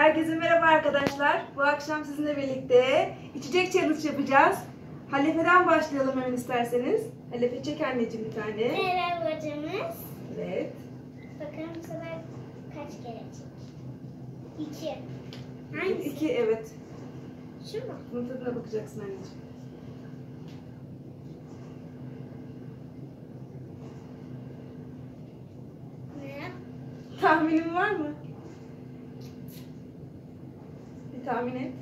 Herkese merhaba arkadaşlar. Bu akşam sizinle birlikte içecek challenge yapacağız. Halefe'den başlayalım hemen isterseniz. Halefe çek anneciğim bir tane. Merhaba hocamız. Evet. Bakalım bu sefer kaç kere çek? 2. Hangisi? 2 evet. Şu mu? Bunun tadına bakacaksın anneciğim. Ne? Tahminin var mı? Bir tahmin et.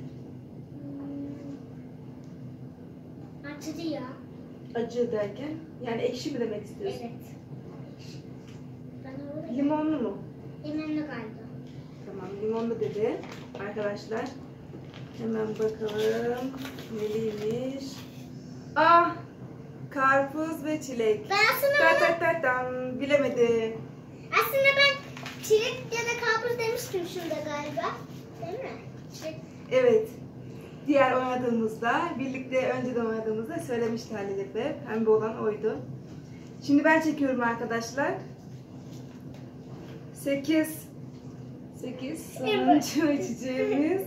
Acıdı ya. Acı derken yani ekşi mi demek istiyorsun? Evet. Bana öyle. Limonlu mu? Limonlu galiba. Tamam, limonlu dedi arkadaşlar. Hemen bakalım neliymiş. Ah! Karpuz ve çilek. Ben aslında Tak tak tak tam bilemedi. Aslında ben çilek ya da karpuz demiştim şurada galiba. Değil mi? Çilek. Evet. Diğer oynadığımızda, birlikte önceden oynadığımızda söylemişti Halil Efe. Pembe olan oydu. Şimdi ben çekiyorum arkadaşlar. 8 sonuncu içeceğimiz.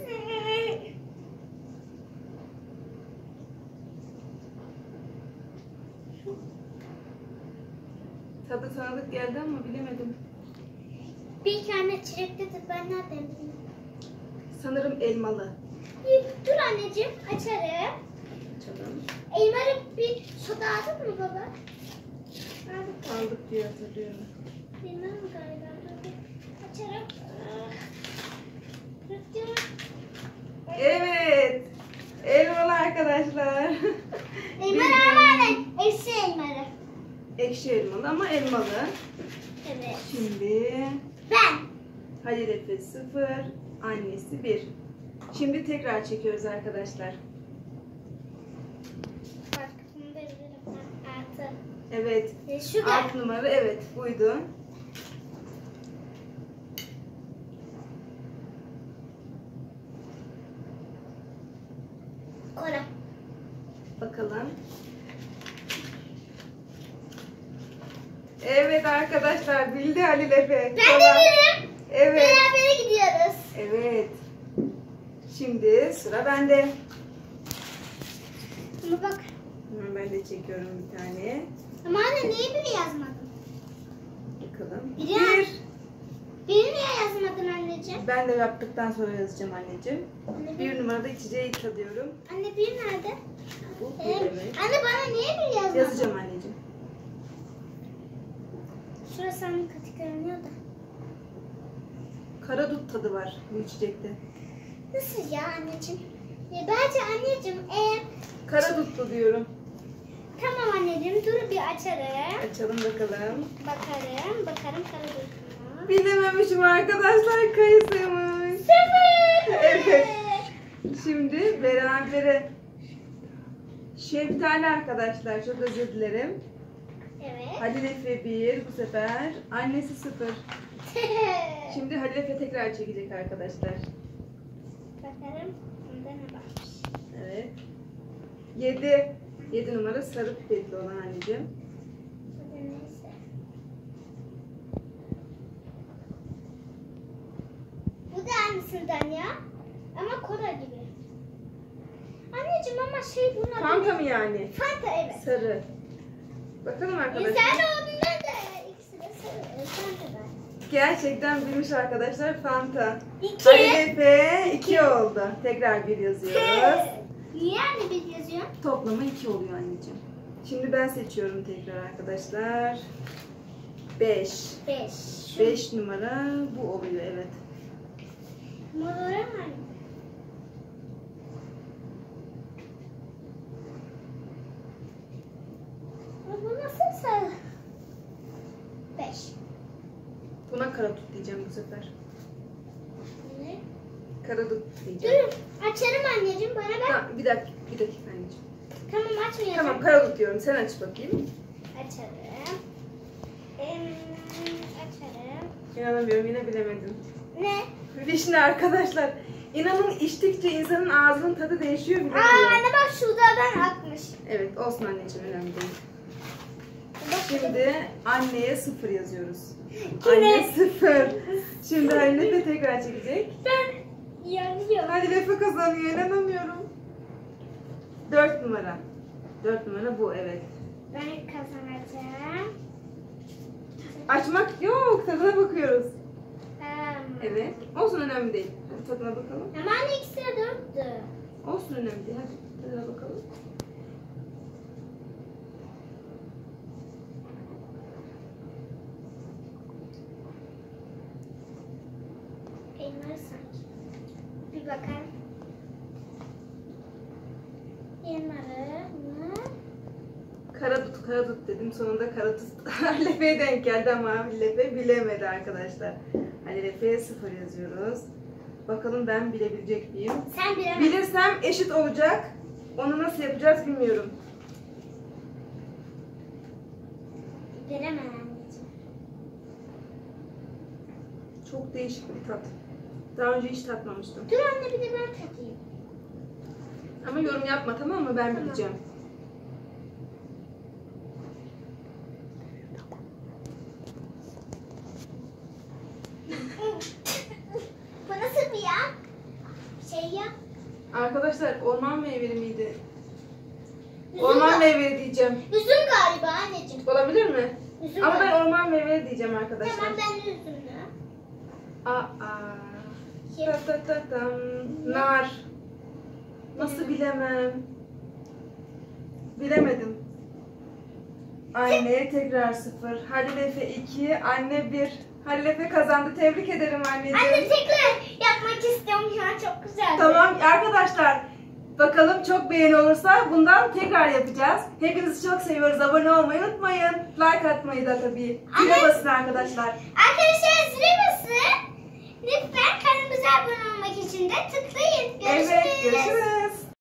Tadı tanıdık geldi ama bilemedim. Bir tane çilek dedi, ben nereden bileyim? Sanırım elmalı. Dur anneciğim, açarım. Açalım. Elmalı bir soda aldın mı baba? Aldık diye hatırlıyorum. Bilmem galiba. Açarım. Evet. Elmalı arkadaşlar. Elmalı ama eksi elmalı. Ekşi elmalı ama elmalı. Evet. Şimdi Ben. Halil Efe 0, annesi 1. Şimdi tekrar çekiyoruz arkadaşlar. Bak bunu da bilirim. Artı. Evet. Şu da. 6 numara evet buydu. Kola. Bakalım. Evet arkadaşlar bildi Halil Efe. Ben de bilirim. Evet. Berabere gidiyoruz. Evet. Şimdi sıra bende. Ama bak. Hemen ben de çekiyorum bir tane. Ama anne niye biri yazmadın? Bakalım. Biliyorum. Biri niye yazmadın anneciğim? Ben de yaptıktan sonra yazacağım anneciğim. Anne, Bir numarada içeceği tadıyorum. Anne bir nerede? Bu evet. Anne bana niye bir yazmadın? Yazacağım anneciğim. Şurası anne katı görünüyor da. Karadut tadı var bu içecekte. Nasıl ya anneciğim? Bence anneciğim Karadutlu diyorum. tamam anneciğim dur bir açarım. Açalım bakalım. Bakarım karadutuna. Bilememişim arkadaşlar, kayısıymış. 0. Evet. Şimdi berabere. Şeftali arkadaşlar, çok özür dilerim. Evet. Halil Efe 1 bu sefer. Annesi 0. Şimdi Halil Efe tekrar çekecek arkadaşlar. Bakarım bunda ne varmış. Evet. 7 numara sarı pipetli olan anneciğim. Hadi neyse. Bu da aynısından ya. Ama kola gibi. Anneciğim ama şey bunlar. Fanta mı yani? Fanta evet. Sarı. Bakalım arkadaşlar. Sen olduğunda da ikisi de sarı. Fanta da. Gerçekten bilmiş arkadaşlar, Fanta. 2. Halil Efe 2 oldu. Tekrar 1 yazıyoruz. Niye anne bir yazıyor? Toplama 2 oluyor anneciğim. Şimdi ben seçiyorum tekrar arkadaşlar. 5. 5. 5 numara bu oluyor evet. Morora mı? Bu nasıl sarı? 5. Buna karadut diyeceğim bu sefer. Ne? Karadut diyeceğim. Dur açarım anneciğim bana ver. Tamam, bir dakika anneciğim. Tamam açmayacağım. Tamam, karadut diyorum. Sen aç bakayım. Açarım. Açarım. İnanamıyorum, yine bilemedim. Ne? Vişne arkadaşlar. İnanın içtikçe insanın ağzının tadı değişiyor bile. Anne bak şuradan akmış. Evet, olsun anneciğim, önemli değil. Bak Şimdi anneye 0 yazıyoruz. Yine. Anne 0. Şimdi Halil Efe tekrar çekecek. ben Hadi Efe kazanıyor, inanamıyorum. 4 numara. 4 numara bu, evet. Ben kazanacağım. Açmak yok, tadına bakıyoruz. Um, Evet. Olsun, önemli değil. Hadi tadına bakalım. Ama anne ikisi de 4'tü. Olsun, önemli değil. Hadi tadına bakalım. Elmalı sanki. Bir bakalım. Elmalı mı? Karadut, karadut dedim. Sonunda karadut Lefe'ye denk geldi ama Lefe bilemedi arkadaşlar. Hadi Lefe'ye 0 yazıyoruz. Bakalım ben bilebilecek miyim? Sen bilemezsin. Bilirsem eşit olacak. Onu nasıl yapacağız bilmiyorum. Bilemem anneciğim. Çok değişik bir tat. Daha önce hiç tatmamıştım. Dur anne bir de ben tadayım. Ama yorum yapma, tamam mı? Ben Tamam. bileceğim. Bu nasıl bir ya? Şey ya. Arkadaşlar orman meyveli miydi? Üzüm, Orman meyveli diyeceğim. üzüm galiba anneciğim. Olabilir mi? Üzüm Ama galiba. ben orman meyveli diyeceğim arkadaşlar. Tamam ben de üzümlü. Aa. Kim? Ta ta ta tam. Nar. Nasıl bilemem? Bilemedim. Anne tekrar 0. Halil Efe 2, anne 1. Halil Efe kazandı. Tebrik ederim anneciğim. Anne tekrar yapmak istiyorum ya çok güzel. Tamam arkadaşlar. Bakalım çok beğeni olursa bundan tekrar yapacağız. Hepinizi çok seviyoruz. Abone olmayı unutmayın. Like atmayı da tabii. Zile Anne- basın arkadaşlar. Arkadaşlar zile basın. Lütfen kanalımıza abone olmak için de tıklayın. Görüşürüz. Evet, görüşürüz.